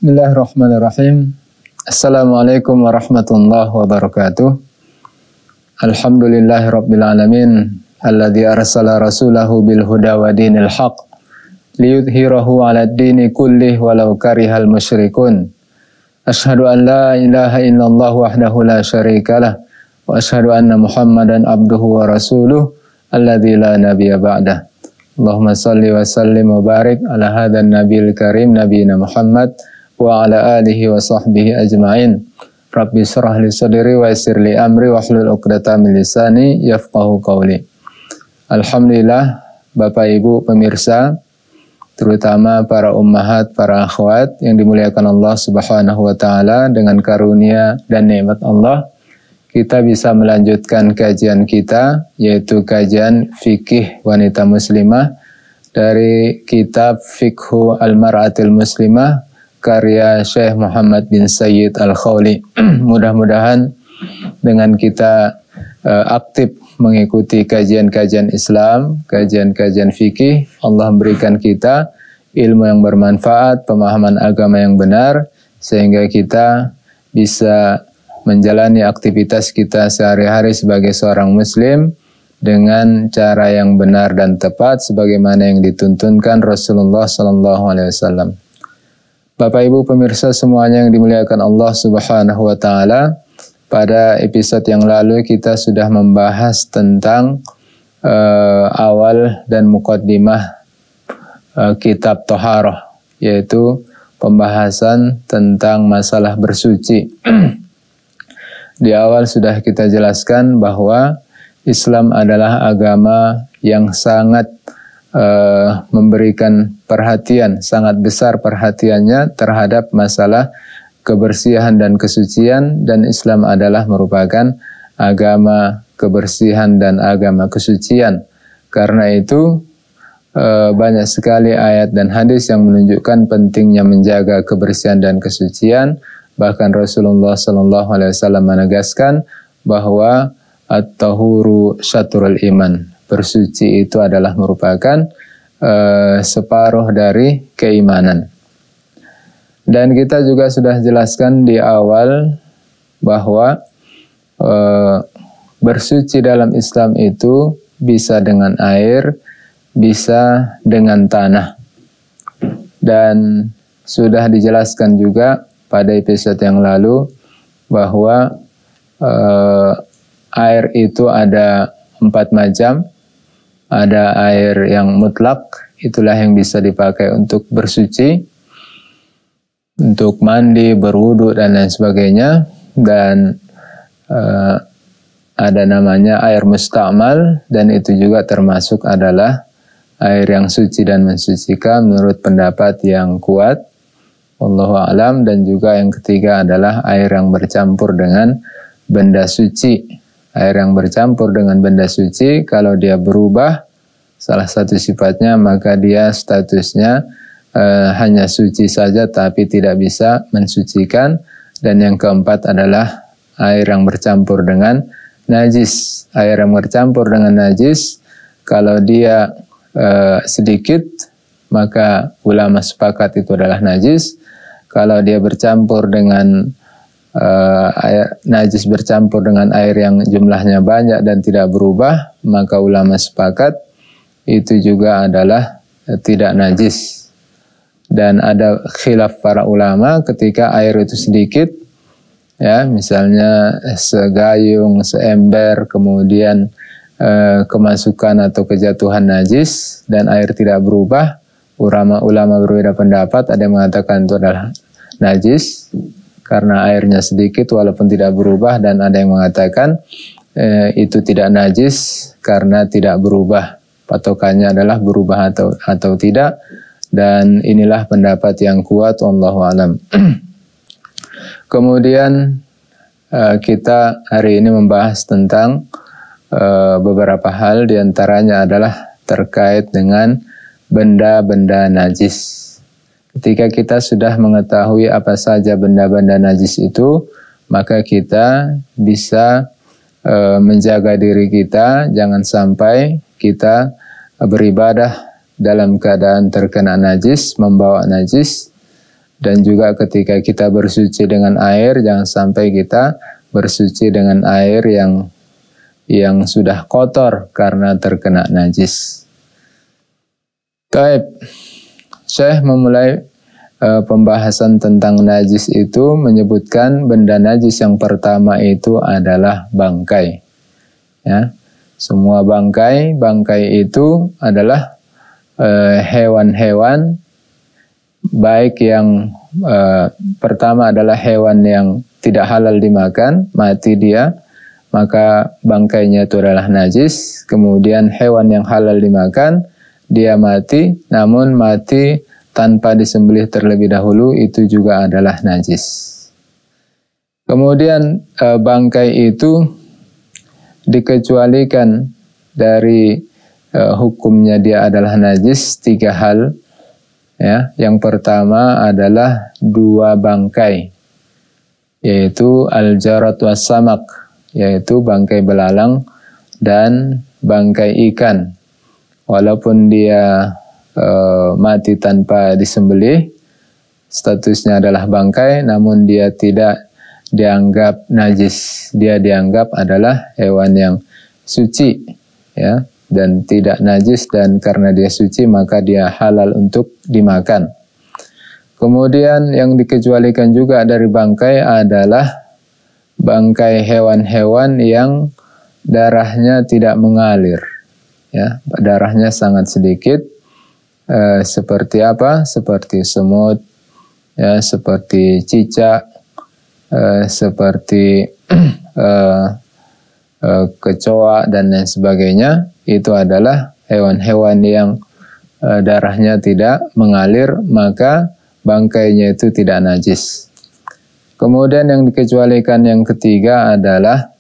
Bismillahirrahmanirrahim. Assalamualaikum warahmatullahi wabarakatuh. Alhamdulillahirabbil alamin alladzi arsala rasulahu bil huda wa dinil haq liyudhhirahu 'alad dini kullih walau karihal musyrikun. Asyhadu an la ilaha illallah wahdahu la syarikalah wa asyhadu anna Muhammadan abduhu wa rasuluh alladzi la nabiyya ba'dah. Allahumma salli wa sallim wa barik ala hadzal nabiyil karim nabiyina Muhammad wa ala alihi wa sahbihi ajma'in. Rabbi syrah li sadri wa yassir li amri wa hlul 'uqdatam min lisani yafqahu qawli. Alhamdulillah, Bapak Ibu pemirsa, terutama para ummahat, para akhwat yang dimuliakan Allah Subhanahu wa taala, dengan karunia dan nikmat Allah, kita bisa melanjutkan kajian kita, yaitu kajian fikih wanita muslimah dari kitab Fiqhu Al-Mar'atil Muslimah karya Syekh Muhammad bin Sayyid Al-Khawli. Mudah-mudahan dengan kita aktif mengikuti kajian-kajian Islam, kajian-kajian fikih, Allah memberikan kita ilmu yang bermanfaat, pemahaman agama yang benar, sehingga kita bisa menjalani aktivitas kita sehari-hari sebagai seorang muslim dengan cara yang benar dan tepat sebagaimana yang dituntunkan Rasulullah SAW. Bapak Ibu pemirsa semuanya yang dimuliakan Allah Subhanahu wa taala, pada episode yang lalu kita sudah membahas tentang awal dan muqaddimah kitab Thaharah, yaitu pembahasan tentang masalah bersuci. Di awal sudah kita jelaskan bahwa Islam adalah agama yang sangat memberikan perhatian, sangat besar perhatiannya terhadap masalah kebersihan dan kesucian, dan Islam adalah merupakan agama kebersihan dan agama kesucian. Karena itu banyak sekali ayat dan hadis yang menunjukkan pentingnya menjaga kebersihan dan kesucian. Bahkan Rasulullah SAW menegaskan bahwa at-tahuru syatrul iman, bersuci itu adalah merupakan separuh dari keimanan. Dan kita juga sudah jelaskan di awal bahwa bersuci dalam Islam itu bisa dengan air, bisa dengan tanah. Dan sudah dijelaskan juga pada episode yang lalu bahwa air itu ada 4 macam. Ada air yang mutlak, itulah yang bisa dipakai untuk bersuci, untuk mandi, berwudu, dan lain sebagainya. Dan ada namanya air musta'mal, dan itu juga termasuk adalah air yang suci dan mensucikan menurut pendapat yang kuat. Wallahu a'lam. Dan juga yang ketiga adalah air yang bercampur dengan benda suci. Air yang bercampur dengan benda suci, kalau dia berubah salah satu sifatnya, maka dia statusnya hanya suci saja tapi tidak bisa mensucikan. Dan yang keempat adalah air yang bercampur dengan najis. Air yang bercampur dengan najis, kalau dia sedikit, maka ulama sepakat itu adalah najis. Kalau dia bercampur dengan air najis bercampur dengan air yang jumlahnya banyak dan tidak berubah, maka ulama sepakat itu juga adalah tidak najis. Dan ada khilaf para ulama ketika air itu sedikit, ya, misalnya segayung, seember, kemudian kemasukan atau kejatuhan najis dan air tidak berubah. Ulama berbeda pendapat, ada yang mengatakan itu adalah najis karena airnya sedikit walaupun tidak berubah, dan ada yang mengatakan itu tidak najis karena tidak berubah. Patokannya adalah berubah atau tidak, dan inilah pendapat yang kuat, wallahu alam. Kemudian kita hari ini membahas tentang beberapa hal, diantaranya adalah terkait dengan benda-benda najis. Ketika kita sudah mengetahui apa saja benda-benda najis itu, maka kita bisa menjaga diri kita, jangan sampai kita beribadah dalam keadaan terkena najis, membawa najis, Dan juga ketika kita bersuci dengan air, jangan sampai kita bersuci dengan air yang sudah kotor karena terkena najis. Baik, Syekh memulai pembahasan tentang najis itu menyebutkan benda najis yang pertama itu adalah bangkai. Ya, semua bangkai itu adalah hewan-hewan, baik yang pertama adalah hewan yang tidak halal dimakan, mati dia, maka bangkainya itu adalah najis. Kemudian hewan yang halal dimakan, dia mati, namun mati tanpa disembelih terlebih dahulu, itu juga adalah najis. Kemudian bangkai itu dikecualikan dari hukumnya dia adalah najis 3 hal. Ya, yang pertama adalah 2 bangkai, yaitu al-jarat was samak, yaitu bangkai belalang dan bangkai ikan. Walaupun dia mati tanpa disembelih, statusnya adalah bangkai, namun dia tidak dianggap najis. Dia dianggap adalah hewan yang suci, ya, dan tidak najis, dan karena dia suci maka dia halal untuk dimakan. Kemudian yang dikecualikan juga dari bangkai adalah bangkai hewan-hewan yang darahnya tidak mengalir, ya, darahnya sangat sedikit. Seperti apa? Seperti semut, ya, seperti cicak, seperti kecoa dan lain sebagainya. Itu adalah hewan-hewan yang darahnya tidak mengalir, maka bangkainya itu tidak najis. Kemudian yang dikecualikan yang ketiga adalah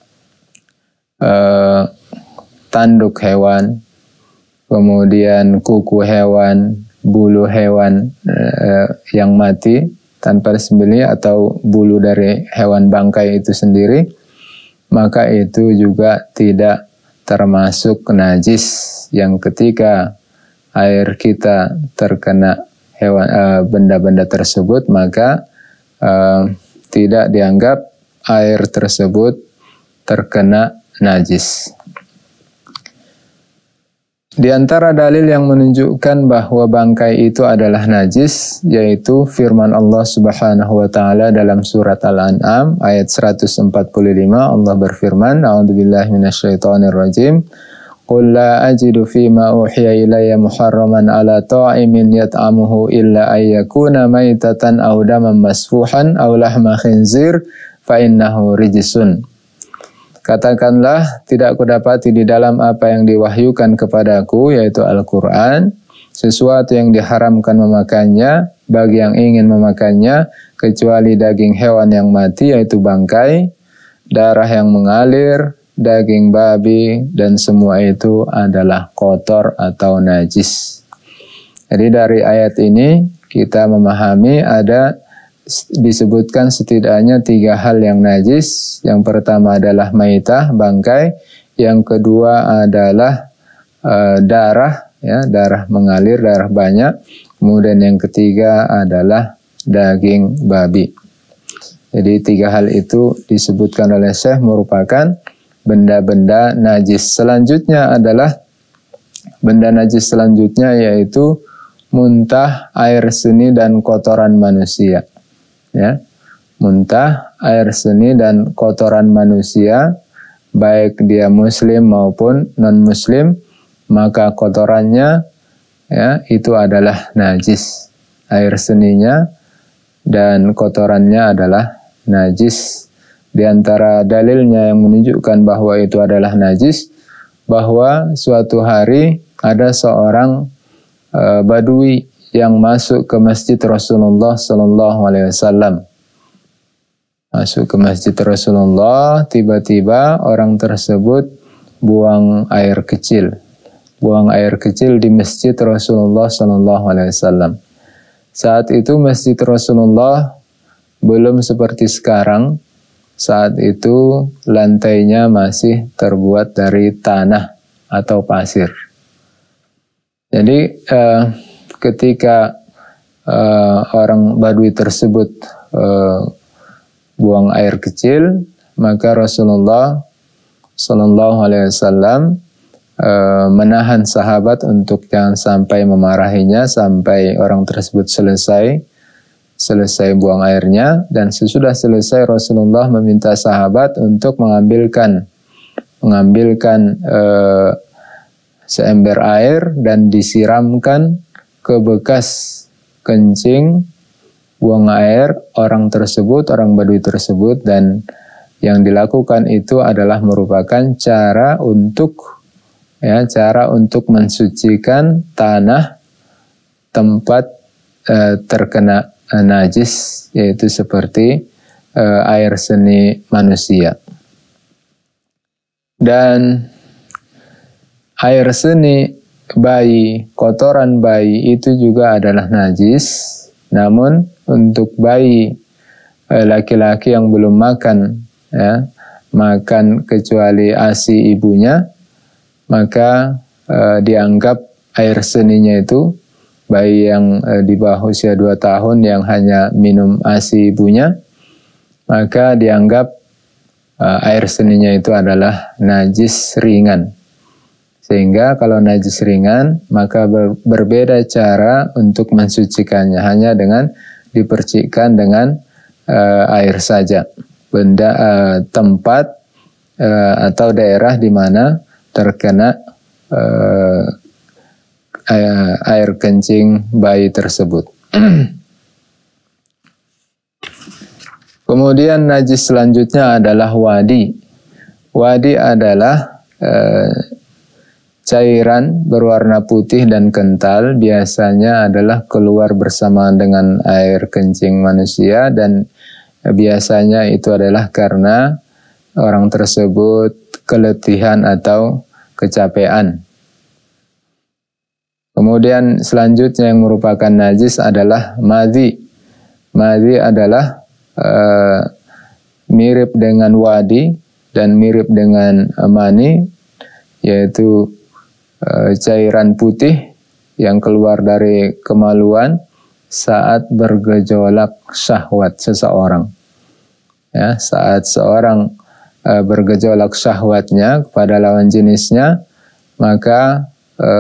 tanduk hewan, kemudian kuku hewan, bulu hewan yang mati tanpa disembelih, atau bulu dari hewan bangkai itu sendiri, maka itu juga tidak termasuk najis, yang ketika air kita terkena benda-benda tersebut, maka tidak dianggap air tersebut terkena najis. Di antara dalil yang menunjukkan bahwa bangkai itu adalah najis, yaitu firman Allah Subhanahu wa taala dalam surat Al-An'am ayat 145. Allah berfirman, "A'udzubillahi minasyaitonir rajim. Qul la ajidu fima uhiya ilayya muharraman 'ala ta'imin yat'amuhu illa ayyakuna maitatan aw daman masfuhan aw lahma khinzir fa innahu rijsun." Katakanlah, tidak kudapati di dalam apa yang diwahyukan kepadaku, yaitu Al-Quran, sesuatu yang diharamkan memakannya bagi yang ingin memakannya, kecuali daging hewan yang mati, yaitu bangkai, darah yang mengalir, daging babi, dan semua itu adalah kotor atau najis. Jadi dari ayat ini kita memahami disebutkan setidaknya 3 hal yang najis. Yang pertama adalah maitah, bangkai. Yang kedua adalah darah, ya, darah mengalir, darah banyak. Kemudian yang ketiga adalah daging babi. Jadi 3 hal itu disebutkan oleh Syekh merupakan benda-benda najis. Selanjutnya adalah benda najis selanjutnya, yaitu muntah, air seni, dan kotoran manusia. Ya, muntah, air seni, dan kotoran manusia, baik dia muslim maupun non-muslim, maka kotorannya, ya, itu adalah najis. Air seninya dan kotorannya adalah najis. Di antara dalilnya yang menunjukkan bahwa itu adalah najis, bahwa suatu hari ada seorang badui yang masuk ke masjid Rasulullah SAW. Masuk ke masjid Rasulullah, tiba-tiba orang tersebut buang air kecil. Buang air kecil di masjid Rasulullah SAW. Saat itu masjid Rasulullah belum seperti sekarang. Saat itu lantainya masih terbuat dari tanah atau pasir. Jadi ketika orang Badui tersebut buang air kecil, maka Rasulullah Sallallahu Alaihi Wasallam menahan sahabat untuk jangan sampai memarahinya sampai orang tersebut selesai buang airnya. Dan sesudah selesai Rasulullah meminta sahabat untuk mengambilkan seember air dan disiramkan ke bekas kencing buang air orang Badui tersebut, dan yang dilakukan itu adalah merupakan cara untuk mensucikan tanah tempat terkena najis, yaitu seperti air seni manusia. Dan air seni bayi, kotoran bayi itu juga adalah najis. Namun untuk bayi laki-laki yang belum makan kecuali ASI ibunya, maka dianggap air seninya itu, bayi yang di bawah usia 2 tahun yang hanya minum ASI ibunya, maka dianggap air seninya itu adalah najis ringan. Sehingga kalau najis ringan, maka berbeda cara untuk mensucikannya, hanya dengan dipercikkan dengan air saja. Tempat atau daerah di mana terkena air kencing bayi tersebut. Kemudian najis selanjutnya adalah wadi. Wadi adalah cairan berwarna putih dan kental, biasanya adalah keluar bersamaan dengan air kencing manusia, dan biasanya itu adalah karena orang tersebut keletihan atau kecapean. Kemudian selanjutnya yang merupakan najis adalah madhi. Madhi adalah mirip dengan wadi dan mirip dengan mani, yaitu cairan putih yang keluar dari kemaluan saat bergejolak syahwat seseorang. Ya, saat seorang bergejolak syahwatnya kepada lawan jenisnya, maka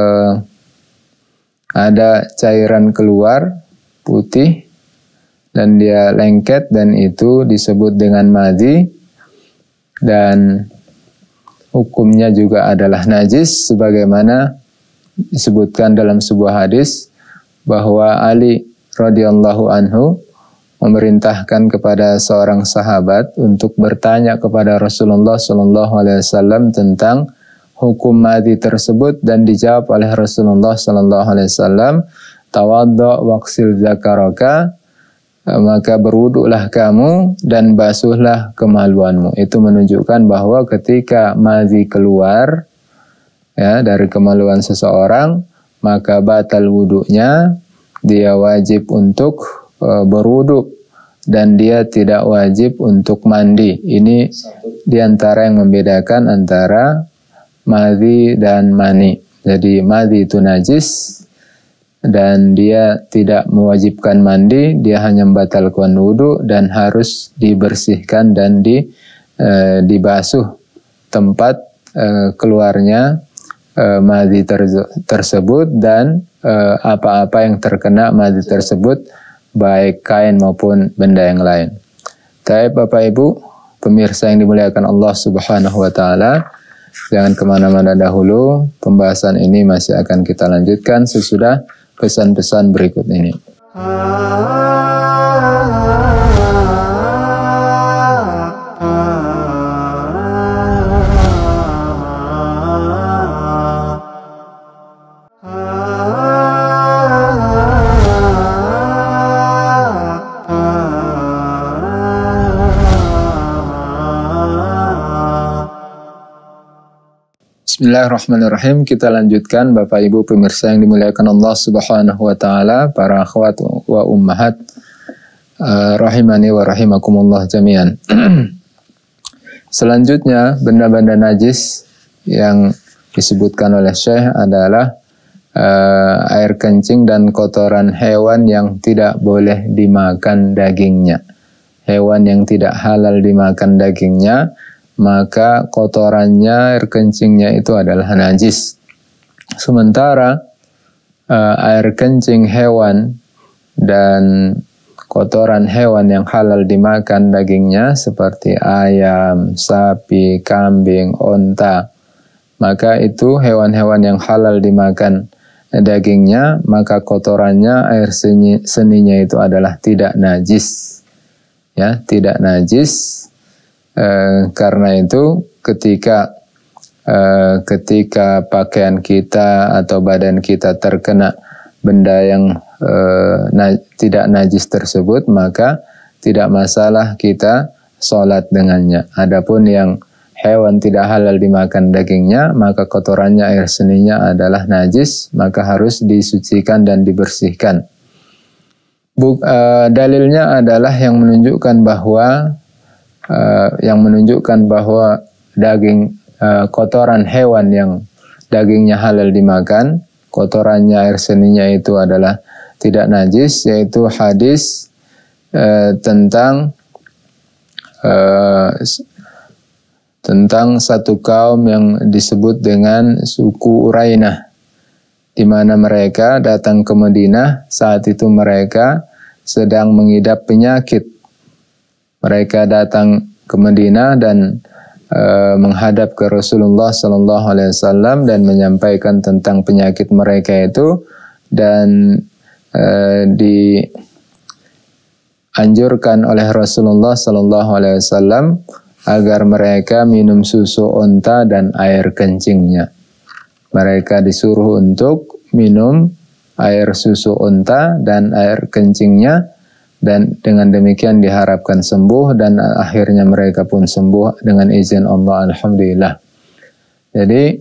ada cairan keluar putih dan dia lengket, dan itu disebut dengan madhi, dan hukumnya juga adalah najis, sebagaimana disebutkan dalam sebuah hadis bahwa Ali radhiyallahu anhu memerintahkan kepada seorang sahabat untuk bertanya kepada Rasulullah sallallahu alaihi wasallam tentang hukum madhi tersebut, dan dijawab oleh Rasulullah sallallahu alaihi wasallam, tawaddo waqsil zakaraka, maka berwuduklah kamu dan basuhlah kemaluanmu. Itu menunjukkan bahwa ketika madhi keluar dari kemaluan seseorang, maka batal wuduknya, dia wajib untuk berwuduk dan dia tidak wajib untuk mandi. Ini diantara yang membedakan antara madhi dan mani. Jadi madhi itu najis dan dia tidak mewajibkan mandi, dia hanya membatalkan wudu dan harus dibersihkan dan dibasuh tempat keluarnya madhi tersebut, dan apa-apa yang terkena madhi tersebut, baik kain maupun benda yang lain. Baik Bapak Ibu pemirsa yang dimuliakan Allah Subhanahu wa taala, jangan kemana-mana dahulu, pembahasan ini masih akan kita lanjutkan sesudah pesan-pesan berikut ini. Bismillahirrahmanirrahim. Kita lanjutkan Bapak Ibu pemirsa yang dimuliakan Allah Subhanahu wa taala, para akhwat wa ummahat rahimani wa rahimakumullah jami'an. Selanjutnya benda-benda najis yang disebutkan oleh Syekh adalah air kencing dan kotoran hewan yang tidak boleh dimakan dagingnya. Hewan yang tidak halal dimakan dagingnya, maka kotorannya, air kencingnya itu adalah najis. Sementara air kencing hewan dan kotoran hewan yang halal dimakan dagingnya seperti ayam, sapi, kambing, onta, maka itu hewan-hewan yang halal dimakan dagingnya, maka kotorannya, air seninya itu adalah tidak najis, ya, tidak najis. Karena itu ketika pakaian kita atau badan kita terkena benda yang tidak najis tersebut, maka tidak masalah kita sholat dengannya. Adapun yang hewan tidak halal dimakan dagingnya, maka kotorannya, air seninya adalah najis, maka harus disucikan dan dibersihkan. Dalilnya adalah yang menunjukkan bahwa daging kotoran hewan yang dagingnya halal dimakan, kotorannya, air seninya itu adalah tidak najis, yaitu hadis tentang satu kaum yang disebut dengan suku Urainah, di mana mereka datang ke Madinah. Saat itu mereka sedang mengidap penyakit. Mereka datang ke Madinah dan menghadap ke Rasulullah SAW dan menyampaikan tentang penyakit mereka itu, dan dianjurkan oleh Rasulullah SAW agar mereka minum susu onta dan air kencingnya. Mereka disuruh untuk minum air susu onta dan air kencingnya, dan dengan demikian diharapkan sembuh, dan akhirnya mereka pun sembuh dengan izin Allah, alhamdulillah. Jadi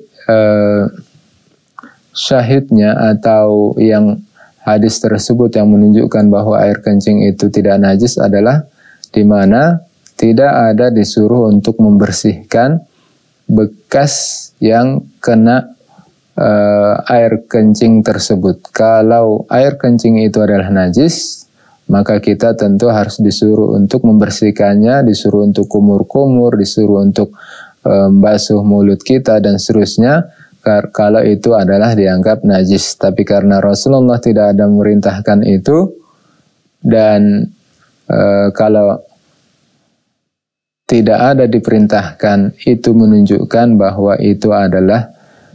syahidnya atau yang hadis tersebut yang menunjukkan bahwa air kencing itu tidak najis adalah di mana tidak ada disuruh untuk membersihkan bekas yang kena air kencing tersebut. Kalau air kencing itu adalah najis, maka kita tentu harus disuruh untuk membersihkannya, disuruh untuk kumur-kumur, disuruh untuk membasuh mulut kita dan seterusnya, kalau itu adalah dianggap najis. Tapi karena Rasulullah tidak ada memerintahkan itu, dan kalau tidak ada diperintahkan, itu menunjukkan bahwa itu adalah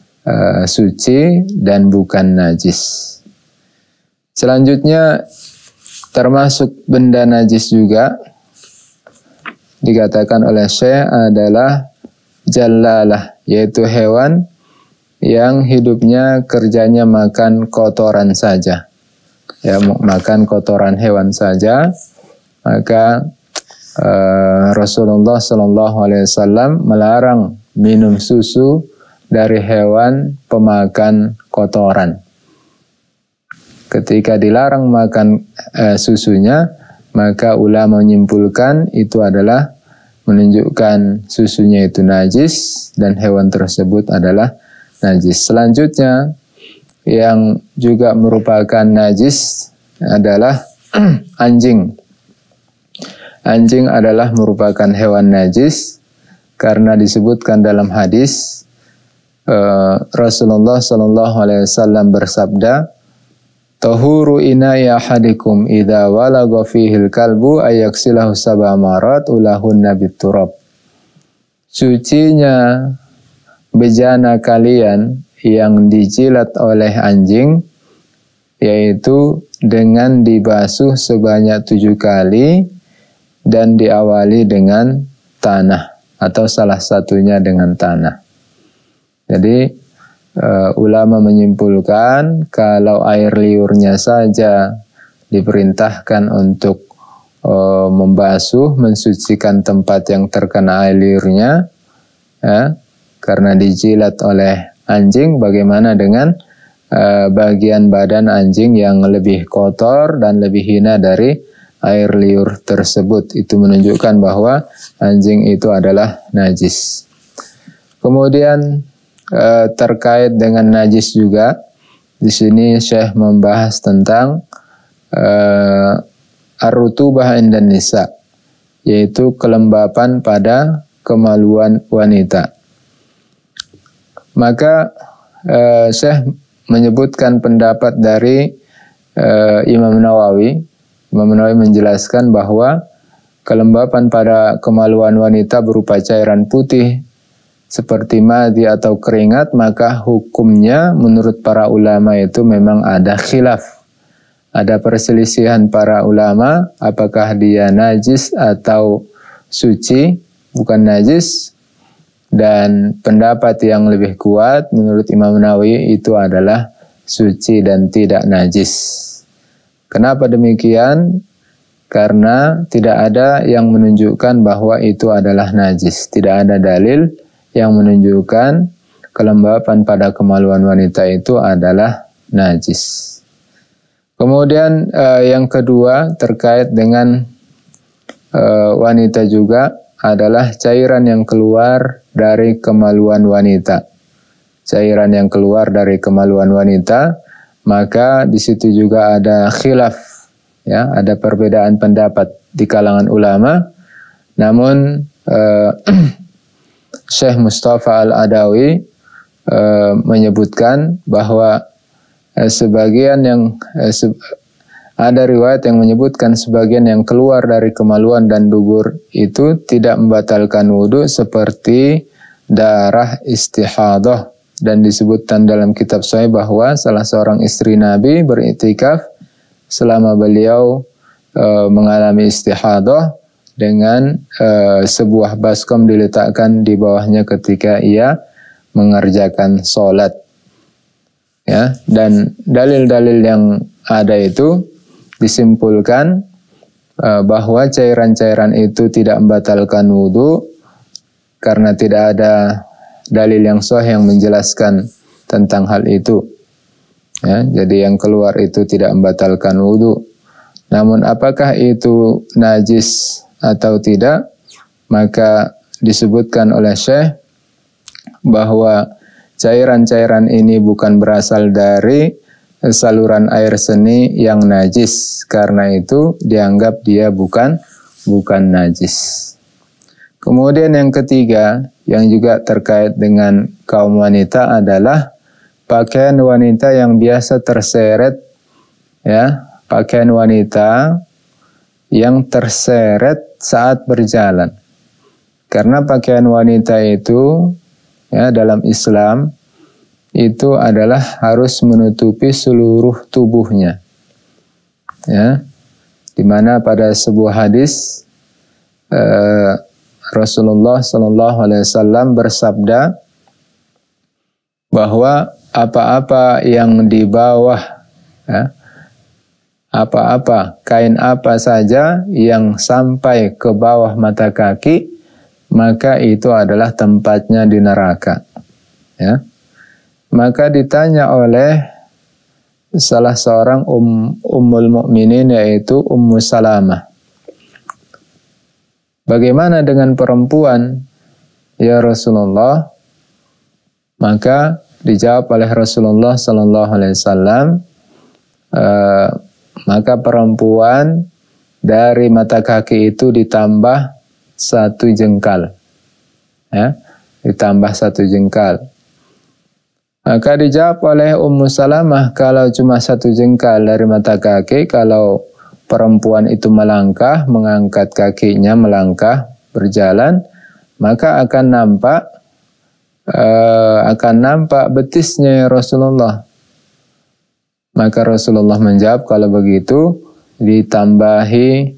suci dan bukan najis. Selanjutnya, termasuk benda najis juga dikatakan oleh Syekh adalah jallalah, yaitu hewan yang hidupnya kerjanya makan kotoran saja, ya, makan kotoran hewan saja. Maka Rasulullah SAW melarang minum susu dari hewan pemakan kotoran. Ketika dilarang makan susunya, maka ulama menyimpulkan itu adalah menunjukkan susunya itu najis dan hewan tersebut adalah najis. Selanjutnya yang juga merupakan najis adalah anjing. Anjing adalah merupakan hewan najis karena disebutkan dalam hadis Rasulullah SAW bersabda, "Tahuru ina'i ahadikum idza walagha fihil kalbu ayaksilahu sab'a marat ulahunna biturab." Sucinya bejana kalian yang dijilat oleh anjing, yaitu dengan dibasuh sebanyak 7 kali dan diawali dengan tanah, atau salah satunya dengan tanah. Jadi ulama menyimpulkan kalau air liurnya saja diperintahkan untuk membasuh, mensucikan tempat yang terkena air liurnya, ya, karena dijilat oleh anjing, bagaimana dengan bagian badan anjing yang lebih kotor dan lebih hina dari air liur tersebut? Itu menunjukkan bahwa anjing itu adalah najis. Kemudian terkait dengan najis juga, Di sini Syekh membahas tentang ar-rutubah indan nisa, yaitu kelembapan pada kemaluan wanita. Maka Syekh menyebutkan pendapat dari Imam Nawawi. Imam Nawawi menjelaskan bahwa kelembapan pada kemaluan wanita berupa cairan putih seperti madhi atau keringat, maka hukumnya menurut para ulama itu memang ada khilaf. Ada perselisihan para ulama apakah dia najis atau suci, bukan najis. Dan pendapat yang lebih kuat menurut Imam Nawawi itu adalah suci dan tidak najis. Kenapa demikian? Karena tidak ada yang menunjukkan bahwa itu adalah najis. Tidak ada dalil yang menunjukkan kelembapan pada kemaluan wanita itu adalah najis. Kemudian yang kedua terkait dengan wanita juga adalah cairan yang keluar dari kemaluan wanita. Cairan yang keluar dari kemaluan wanita, maka di situ juga ada khilaf, ya, ada perbedaan pendapat di kalangan ulama. Namun Syekh Mustafa Al-Adawi menyebutkan bahwa ada riwayat yang menyebutkan sebagian yang keluar dari kemaluan dan dubur itu tidak membatalkan wudhu seperti darah istihadah. Dan disebutkan dalam kitab Sahih bahwa salah seorang istri Nabi beriktikaf selama beliau mengalami istihadah dengan sebuah baskom diletakkan di bawahnya ketika ia mengerjakan sholat. Ya, dan dalil-dalil yang ada itu disimpulkan bahwa cairan-cairan itu tidak membatalkan wudhu karena tidak ada dalil yang sahih yang menjelaskan tentang hal itu. Ya, jadi yang keluar itu tidak membatalkan wudhu. Namun apakah itu najis atau tidak? Maka disebutkan oleh Syekh bahwa cairan-cairan ini bukan berasal dari saluran air seni yang najis. Karena itu dianggap dia bukan najis. Kemudian yang ketiga yang juga terkait dengan kaum wanita adalah pakaian wanita yang biasa terseret, ya, pakaian wanita yang terseret saat berjalan. Karena pakaian wanita itu, ya, dalam Islam itu adalah harus menutupi seluruh tubuhnya. Ya, di mana pada sebuah hadis Rasulullah SAW bersabda bahwa apa-apa yang di bawah, ya, apa-apa, kain apa saja yang sampai ke bawah mata kaki, maka itu adalah tempatnya di neraka. Ya. Maka ditanya oleh salah seorang ummul mukminin, yaitu Ummu Salamah, bagaimana dengan perempuan, ya Rasulullah? Maka dijawab oleh Rasulullah SAW, maka perempuan dari mata kaki itu ditambah 1 jengkal, ya, ditambah 1 jengkal. Maka dijawab oleh Ummu Salamah, kalau cuma 1 jengkal dari mata kaki, kalau perempuan itu melangkah, mengangkat kakinya, melangkah, berjalan, maka akan nampak betisnya, ya Rasulullah. Maka Rasulullah menjawab, kalau begitu ditambahi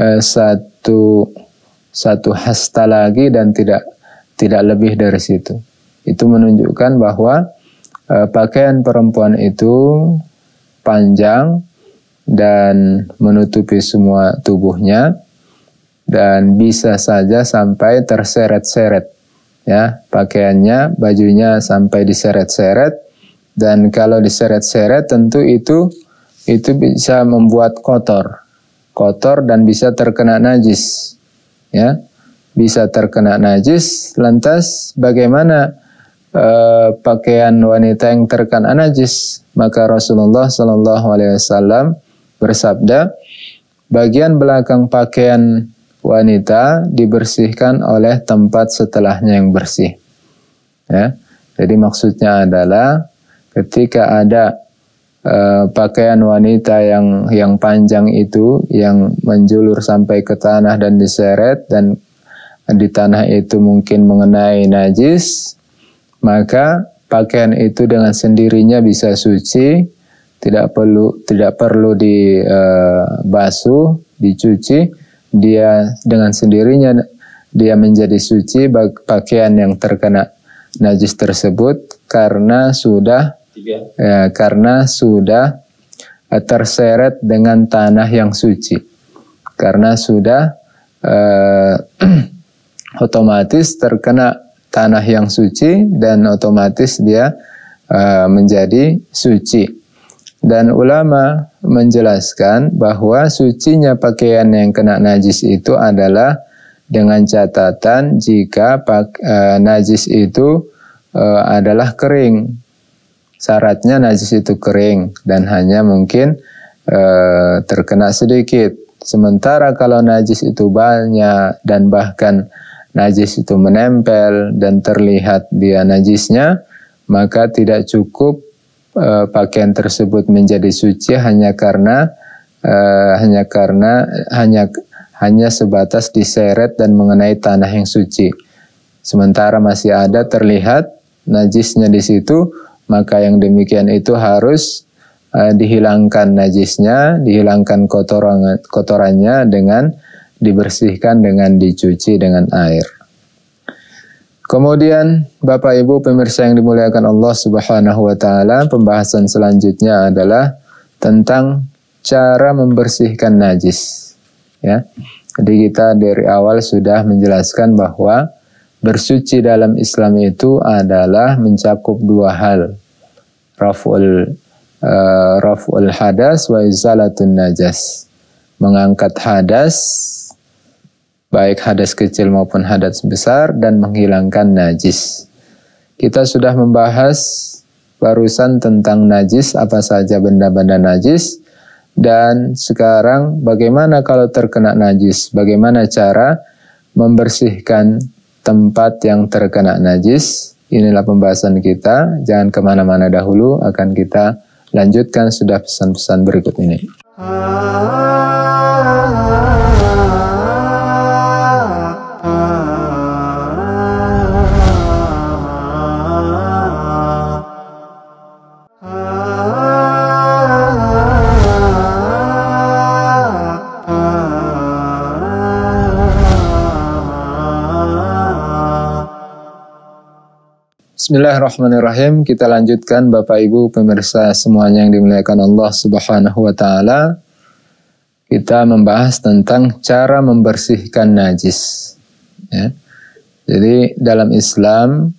satu hasta lagi dan tidak lebih dari situ. Itu menunjukkan bahwa pakaian perempuan itu panjang dan menutupi semua tubuhnya dan bisa saja sampai terseret-seret, ya, pakaiannya, bajunya sampai diseret-seret. Dan kalau diseret-seret tentu itu bisa membuat kotor dan bisa terkena najis, ya, bisa terkena najis. Lantas bagaimana pakaian wanita yang terkena najis, maka Rasulullah SAW bersabda, bagian belakang pakaian wanita dibersihkan oleh tempat setelahnya yang bersih. Ya, jadi maksudnya adalah ketika ada pakaian wanita yang panjang itu yang menjulur sampai ke tanah dan diseret dan di tanah itu mungkin mengenai najis, maka pakaian itu dengan sendirinya bisa suci, tidak perlu dibasuh, dicuci, dia dengan sendirinya dia menjadi suci pakaian yang terkena najis tersebut karena sudah terseret dengan tanah yang suci, karena sudah otomatis terkena tanah yang suci dan otomatis dia menjadi suci. Dan ulama menjelaskan bahwa sucinya pakaian yang kena najis itu adalah dengan catatan jika najis itu adalah kering. Syaratnya najis itu kering dan hanya mungkin terkena sedikit. Sementara kalau najis itu banyak dan bahkan najis itu menempel dan terlihat dia najisnya, maka tidak cukup pakaian tersebut menjadi suci hanya sebatas diseret dan mengenai tanah yang suci. Sementara masih ada terlihat najisnya di situ, maka yang demikian itu harus dihilangkan najisnya, dihilangkan kotorannya dengan dibersihkan dengan dicuci dengan air. Kemudian Bapak Ibu pemirsa yang dimuliakan Allah Subhanahu wa taala, pembahasan selanjutnya adalah tentang cara membersihkan najis. Ya. Jadi kita dari awal sudah menjelaskan bahwa bersuci dalam Islam itu adalah mencakup dua hal. Raf'ul hadas wa izalatun najas. Mengangkat hadas, baik hadas kecil maupun hadas besar, dan menghilangkan najis. Kita sudah membahas barusan tentang najis, apa saja benda-benda najis, dan sekarang bagaimana kalau terkena najis, bagaimana cara membersihkan tempat yang terkena najis. Inilah pembahasan kita, jangan kemana-mana dahulu, akan kita lanjutkan sudah pesan-pesan berikut ini. Bismillahirrahmanirrahim. Kita lanjutkan Bapak Ibu pemirsa semuanya yang dimuliakan Allah Subhanahu wa taala. Kita membahas tentang cara membersihkan najis. Ya. Jadi dalam Islam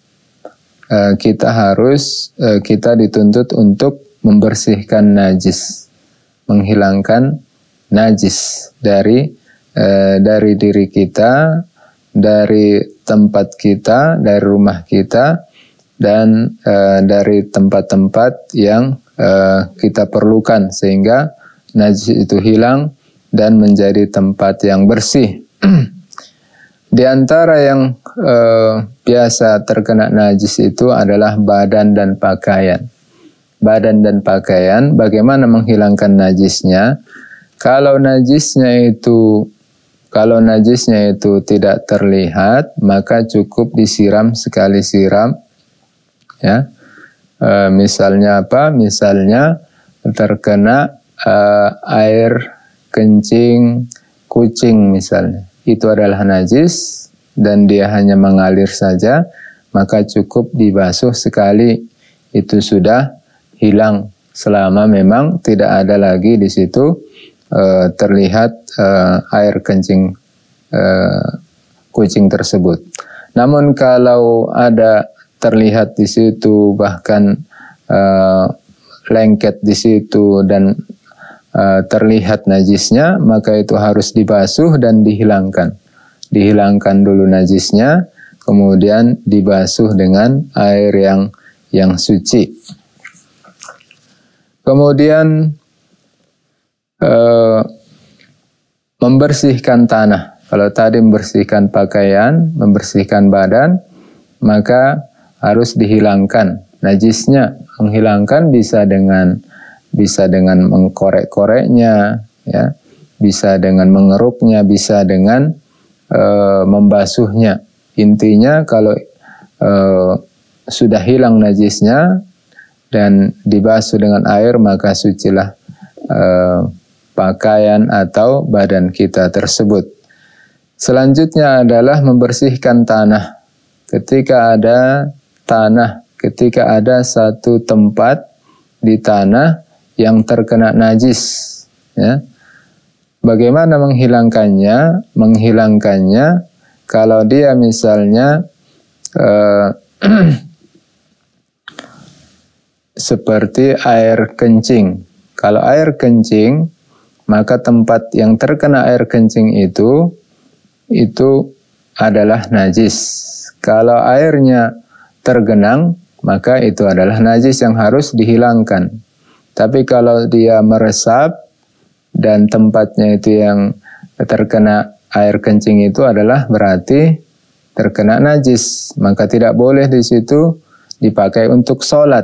kita dituntut untuk membersihkan najis, menghilangkan najis dari diri kita, dari tempat kita, dari rumah kita, dan dari tempat-tempat yang kita perlukan sehingga najis itu hilang dan menjadi tempat yang bersih. Di antara yang biasa terkena najis itu adalah badan dan pakaian. Badan dan pakaian, bagaimana menghilangkan najisnya? Kalau najisnya itu tidak terlihat, maka cukup disiram sekali siram. Ya, misalnya apa? Misalnya terkena air kencing kucing misalnya, itu adalah najis dan dia hanya mengalir saja, maka cukup dibasuh sekali, itu sudah hilang selama memang tidak ada lagi di situ terlihat air kencing kucing tersebut. Namun kalau ada terlihat di situ bahkan lengket di situ dan terlihat najisnya, maka itu harus dibasuh dan dihilangkan. Dihilangkan dulu najisnya, kemudian dibasuh dengan air yang suci. Kemudian membersihkan tanah. Kalau tadi membersihkan pakaian, membersihkan badan, maka harus dihilangkan najisnya. Menghilangkan bisa dengan mengkorek-koreknya, ya, bisa dengan mengeruknya, bisa dengan membasuhnya. Intinya kalau sudah hilang najisnya dan dibasuh dengan air, maka sucilah pakaian atau badan kita tersebut. Selanjutnya adalah membersihkan tanah. Ketika ada tanah, ketika ada satu tempat di tanah yang terkena najis, ya, bagaimana menghilangkannya? Menghilangkannya kalau dia misalnya seperti air kencing. Kalau air kencing, maka tempat yang terkena air kencing itu adalah najis. Kalau airnya tergenang, maka itu adalah najis yang harus dihilangkan. Tapi kalau dia meresap dan tempatnya itu yang terkena air kencing itu adalah berarti terkena najis, maka tidak boleh di situ dipakai untuk sholat.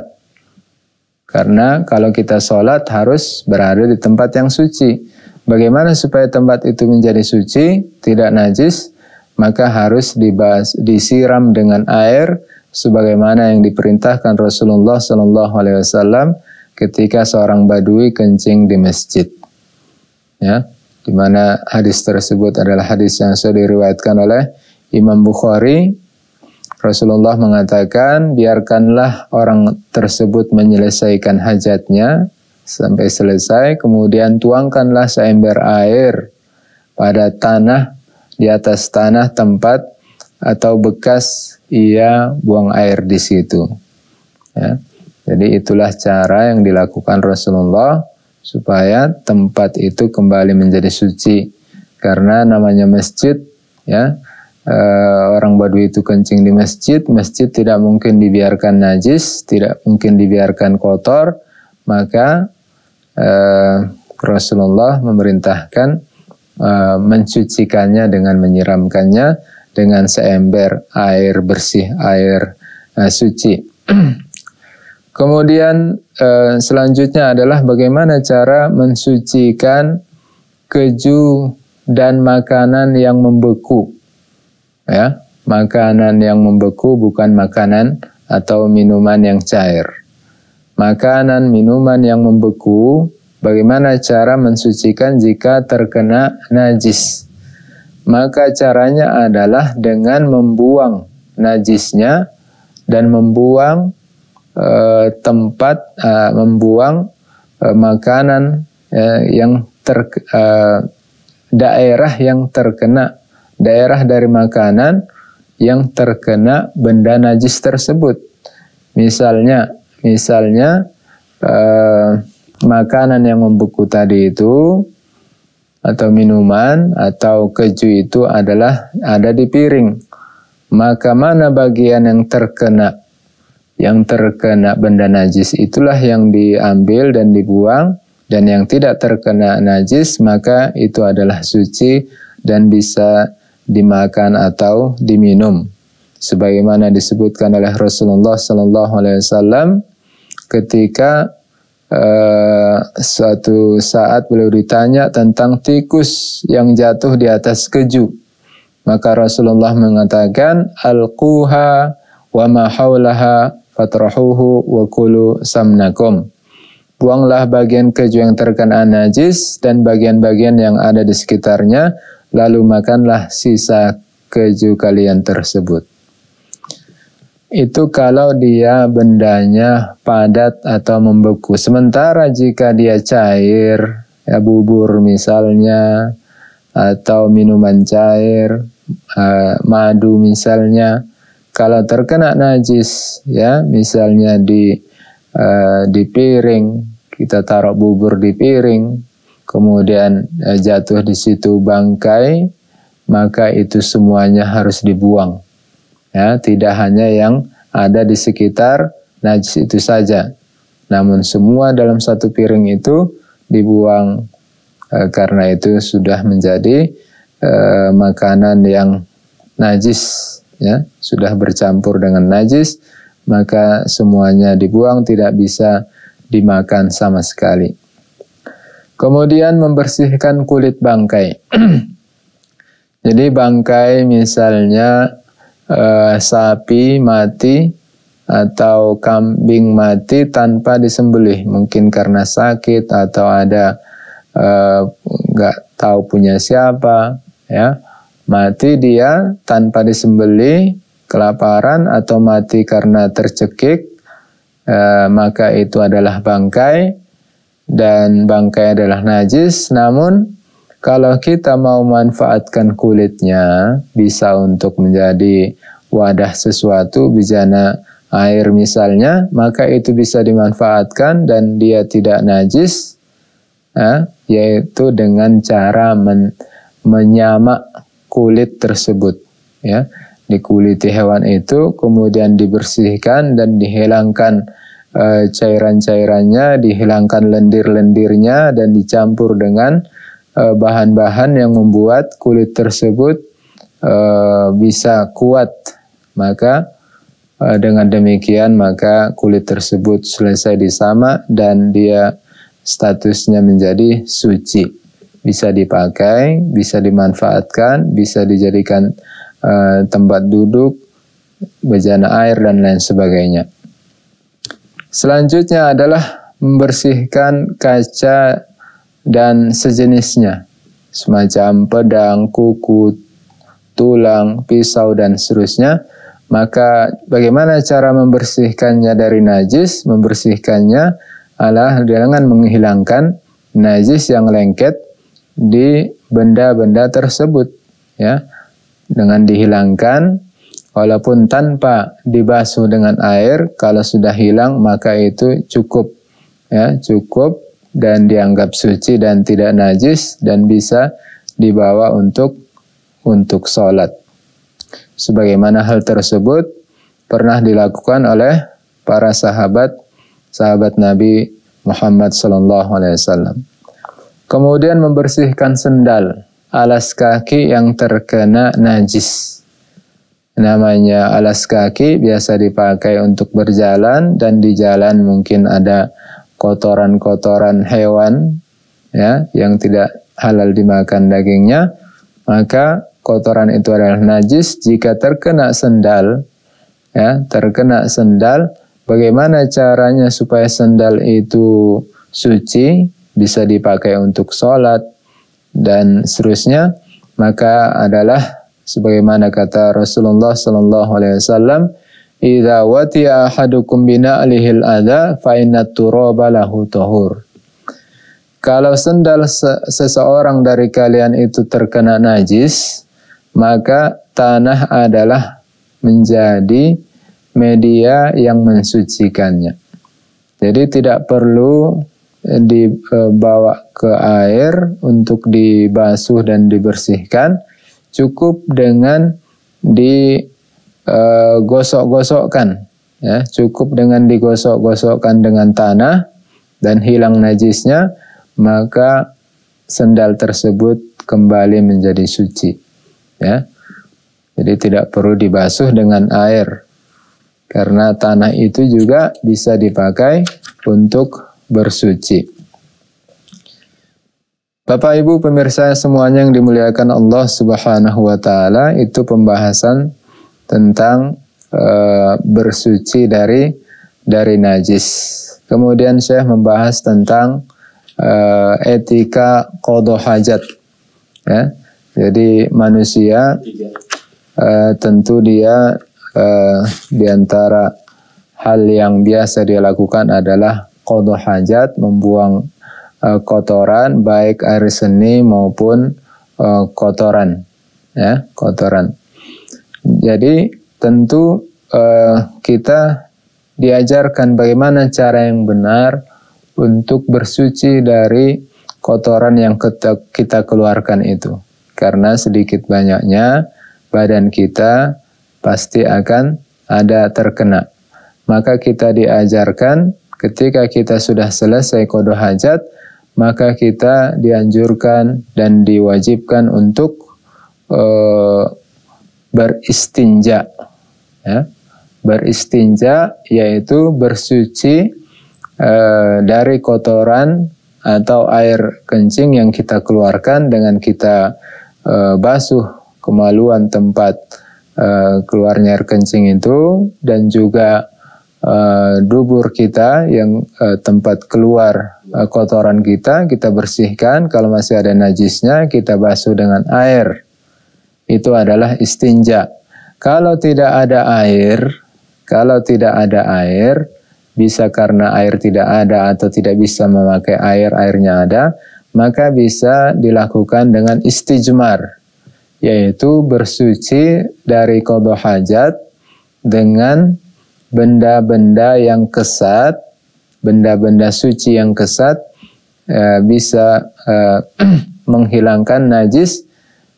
Karena kalau kita sholat harus berada di tempat yang suci. Bagaimana supaya tempat itu menjadi suci, tidak najis? Maka harus disiram dengan air, sebagaimana yang diperintahkan Rasulullah SAW ketika seorang badui kencing di masjid. Ya, di mana hadis tersebut adalah hadis yang sudah diriwayatkan oleh Imam Bukhari. Rasulullah mengatakan, biarkanlah orang tersebut menyelesaikan hajatnya sampai selesai, kemudian tuangkanlah seember air pada tanah, di atas tanah tempat atau bekas ia buang air di situ. Ya. Jadi itulah cara yang dilakukan Rasulullah supaya tempat itu kembali menjadi suci. Karena namanya masjid, ya, orang Badui itu kencing di masjid, masjid tidak mungkin dibiarkan najis, tidak mungkin dibiarkan kotor, maka Rasulullah memerintahkan mencucikannya dengan menyiramkannya dengan seember air bersih, air suci. Kemudian selanjutnya adalah bagaimana cara mensucikan keju dan makanan yang membeku. Ya, makanan yang membeku bukan makanan atau minuman yang cair. Makanan, minuman yang membeku, bagaimana cara mensucikan jika terkena najis? Maka caranya adalah dengan membuang najisnya dan membuang membuang makanan yang daerah yang terkena, daerah dari makanan yang terkena benda najis tersebut. Misalnya makanan yang membeku tadi itu atau minuman atau keju itu adalah ada di piring. Maka mana bagian yang terkena benda najis itulah yang diambil dan dibuang, dan yang tidak terkena najis maka itu adalah suci dan bisa dimakan atau diminum. Sebagaimana disebutkan oleh Rasulullah SAW ketika suatu saat beliau ditanya tentang tikus yang jatuh di atas keju. Maka Rasulullah mengatakan, alquha wa ma haulaha fatrahuhu wa kulu samnakum. Buanglah bagian keju yang terkena najis dan bagian-bagian yang ada di sekitarnya, lalu makanlah sisa keju kalian tersebut. Itu kalau dia bendanya padat atau membeku. Sementara jika dia cair, ya bubur misalnya, atau minuman cair, madu misalnya, kalau terkena najis, ya misalnya di piring, kita taruh bubur di piring, kemudian jatuh di situ bangkai, maka itu semuanya harus dibuang. Ya, tidak hanya yang ada di sekitar najis itu saja, namun semua dalam satu piring itu dibuang karena itu sudah menjadi makanan yang najis, ya, sudah bercampur dengan najis, maka semuanya dibuang, tidak bisa dimakan sama sekali. Kemudian membersihkan kulit bangkai. Jadi bangkai misalnya sapi mati atau kambing mati tanpa disembelih, mungkin karena sakit atau ada nggak tahu punya siapa, ya, mati dia tanpa disembelih, kelaparan atau mati karena tercekik, maka itu adalah bangkai, dan bangkai adalah najis. Namun kalau kita mau manfaatkan kulitnya, bisa untuk menjadi wadah sesuatu, bejana air misalnya, maka itu bisa dimanfaatkan dan dia tidak najis, yaitu dengan cara menyamak kulit tersebut, ya, dikuliti hewan itu, kemudian dibersihkan dan dihilangkan cairan-cairannya, dihilangkan lendir-lendirnya, dan dicampur dengan bahan-bahan yang membuat kulit tersebut bisa kuat. Maka dengan demikian maka kulit tersebut selesai disamak dan dia statusnya menjadi suci, bisa dipakai, bisa dimanfaatkan, bisa dijadikan tempat duduk, bejana air dan lain sebagainya. Selanjutnya adalah membersihkan kaca dan sejenisnya, semacam pedang, kuku, tulang, pisau dan seterusnya. Maka bagaimana cara membersihkannya dari najis? Membersihkannya adalah dengan menghilangkan najis yang lengket di benda-benda tersebut, ya, dengan dihilangkan walaupun tanpa dibasuh dengan air. Kalau sudah hilang maka itu cukup, ya, cukup dan dianggap suci dan tidak najis dan bisa dibawa untuk sholat. Sebagaimana hal tersebut pernah dilakukan oleh para sahabat Nabi Muhammad SAW. Kemudian membersihkan sendal, alas kaki yang terkena najis. Namanya alas kaki biasa dipakai untuk berjalan, dan di jalan mungkin ada kotoran-kotoran hewan, ya, yang tidak halal dimakan dagingnya, maka kotoran itu adalah najis. Jika terkena sendal, ya, terkena sendal, bagaimana caranya supaya sendal itu suci, bisa dipakai untuk sholat dan seterusnya? Maka adalah sebagaimana kata Rasulullah SAW, "Idza wati'a ahadukum bina'lihil adha fa inna turaba lahu tahur." Kalau sendal seseorang dari kalian itu terkena najis, maka tanah adalah menjadi media yang mensucikannya. Jadi tidak perlu dibawa ke air untuk dibasuh dan dibersihkan, cukup dengan digosok-gosokkan, ya, cukup dengan digosok-gosokkan dengan tanah dan hilang najisnya, maka sendal tersebut kembali menjadi suci, ya. Jadi tidak perlu dibasuh dengan air, karena tanah itu juga bisa dipakai untuk bersuci. Bapak Ibu pemirsa semuanya yang dimuliakan Allah Subhanahu wa taala, itu pembahasan tentang bersuci dari najis. Kemudian Syekh membahas tentang etika qada hajat, ya. Jadi manusia tentu dia di antara hal yang biasa dia lakukan adalah qada hajat, membuang kotoran, baik air seni maupun kotoran, ya, kotoran. Jadi tentu kita diajarkan bagaimana cara yang benar untuk bersuci dari kotoran yang kita keluarkan itu. Karena sedikit banyaknya badan kita pasti akan ada terkena. Maka kita diajarkan ketika kita sudah selesai qada hajat, maka kita dianjurkan dan diwajibkan untuk beristinja, ya. Beristinja yaitu bersuci dari kotoran atau air kencing yang kita keluarkan dengan kita basuh kemaluan tempat keluarnya air kencing itu, dan juga dubur kita yang tempat keluar kotoran kita bersihkan. Kalau masih ada najisnya kita basuh dengan air. Itu adalah istinja. Kalau tidak ada air, bisa karena air tidak ada atau tidak bisa memakai air, airnya ada, maka bisa dilakukan dengan istijmar, yaitu bersuci dari qada hajat dengan benda-benda yang kesat, benda-benda suci yang kesat, bisa menghilangkan najis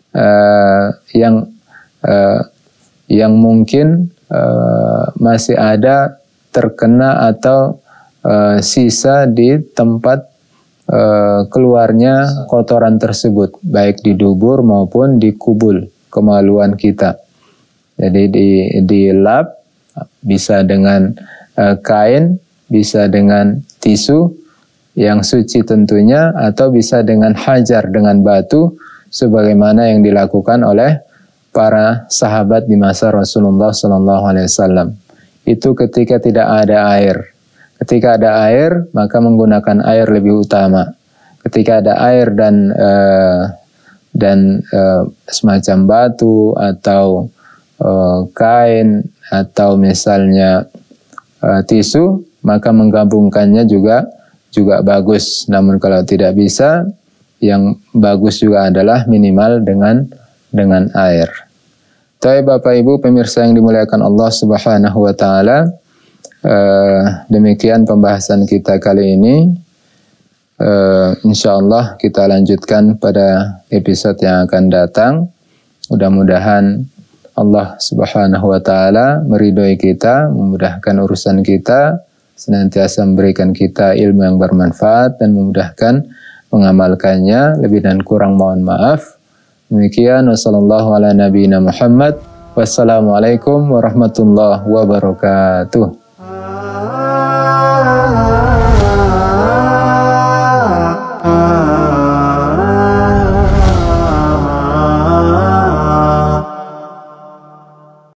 yang mungkin masih ada terkena atau sisa di tempat keluarnya kotoran tersebut, baik di dubur maupun di kubul kemaluan kita. Jadi dilap, bisa dengan kain, bisa dengan tisu yang suci tentunya, atau bisa dengan hajar, dengan batu, sebagaimana yang dilakukan oleh para sahabat di masa Rasulullah SAW. Itu ketika tidak ada air. Ketika ada air, maka menggunakan air lebih utama. Ketika ada air dan semacam batu atau kain atau misalnya tisu, maka menggabungkannya juga bagus. Namun kalau tidak bisa, yang bagus juga adalah minimal dengan air. Baik Bapak Ibu pemirsa yang dimuliakan Allah Subhanahu wa taala, demikian pembahasan kita kali ini. Insyaallah kita lanjutkan pada episode yang akan datang. Mudah-mudahan Allah Subhanahu wa taala meridhoi kita, memudahkan urusan kita, senantiasa memberikan kita ilmu yang bermanfaat dan memudahkan mengamalkannya. Lebih dan kurang mohon maaf. Demikian, wassallallahu ala nabiyina Muhammad. Wassalamualaikum warahmatullahi wabarakatuh.